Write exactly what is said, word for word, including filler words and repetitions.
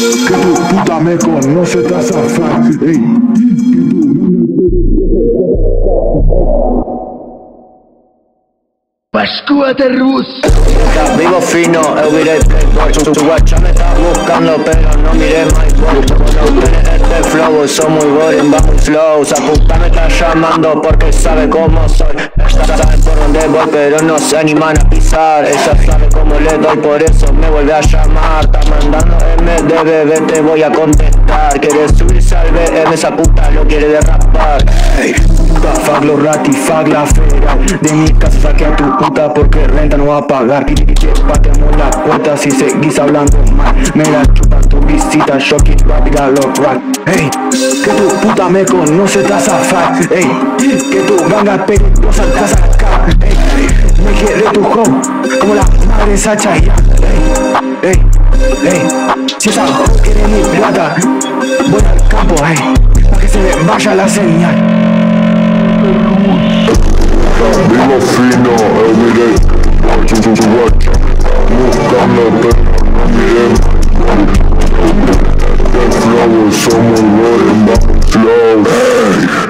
Que tu puta me conoce, te hace zafar. Ey. Pascúate Rus. Vivo fino, eu viré playboy. Su, su guacha me está buscando, pero no miré my boy. Cuando tenés este flow, soy muy boring, va muy slow. Esa puta me está llamando porque sabe cómo soy. Ella sabe por dónde voy, pero no se animan a pisar. Ella sabe cómo le doy, por eso me vuelve a llamar. Está mandando M D B B, te voy a contestar. Quiere subirse al B M, esa puta lo quiere derrapar. Ey, puta, fuck los rati, fuck la federal. De mi casa saqué a tu puta porque renta no va a pagar. Que que que patemos la cuenta si seguís hablando mal. Me la chupa tu visita, yo quiero tirar los rap. Ey, que tu puta me conoce, te hace zafar. Ey, que tu ganga peligrosa te hace sacar. Ey, me quiere tu home como la madre Sacha y Ey, ey, ey, si esa hoe quiere mi plata, voy al campo, ey, pa' que se le vaya la señal. Vivo fino, eu miré Su, su, su guacha buscando, pero no miré my flow, somos boring, vamos flow.